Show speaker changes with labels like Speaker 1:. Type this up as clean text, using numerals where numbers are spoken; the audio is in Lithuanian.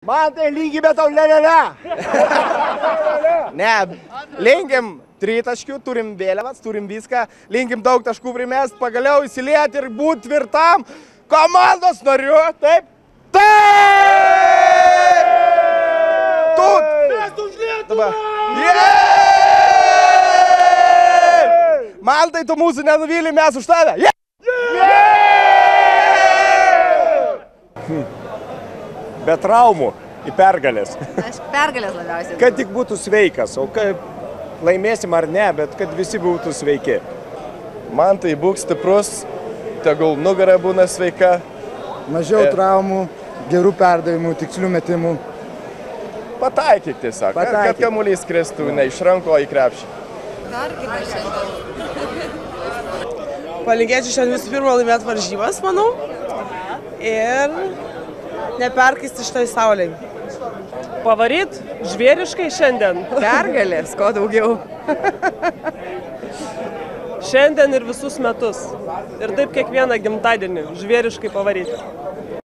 Speaker 1: Man tai lygybė tau lelele.
Speaker 2: Ne, linkim tritaškių, turim vėliavas, turim viską, linkim daug taškų primest, pagaliau įsilieti ir būti tvirtam komandos nariu, taip? Taip! Tut!
Speaker 1: Mes už Lietuvą!
Speaker 2: Man tai tu mūsų nenuvyli, mes už tave!
Speaker 3: Be traumų į pergalės.
Speaker 4: Aš pergalės labiausiai.
Speaker 3: Kad tik būtų sveikas, o kaip laimėsim ar ne, bet kad visi būtų sveiki.
Speaker 2: Man tai būk stiprus, tegul nugara būna sveika.
Speaker 5: Mažiau traumų, gerų perdavimų, tikslių metimų.
Speaker 2: Pataikyk tiesiog, kad kamuolys kristų ne iš ranko į krepšį.
Speaker 4: Tarkime šiandien.
Speaker 6: Palinkėčiau šiandien visų pirma laimėti varžybas, manau. Ir neperkaisti šitoj saulėj.
Speaker 7: Pavaryt žvėriškai šiandien.
Speaker 4: Pergalės, ko daugiau.
Speaker 7: Šiandien ir visus metus. Ir taip kiekvieną gimtadienį žvėriškai pavaryti.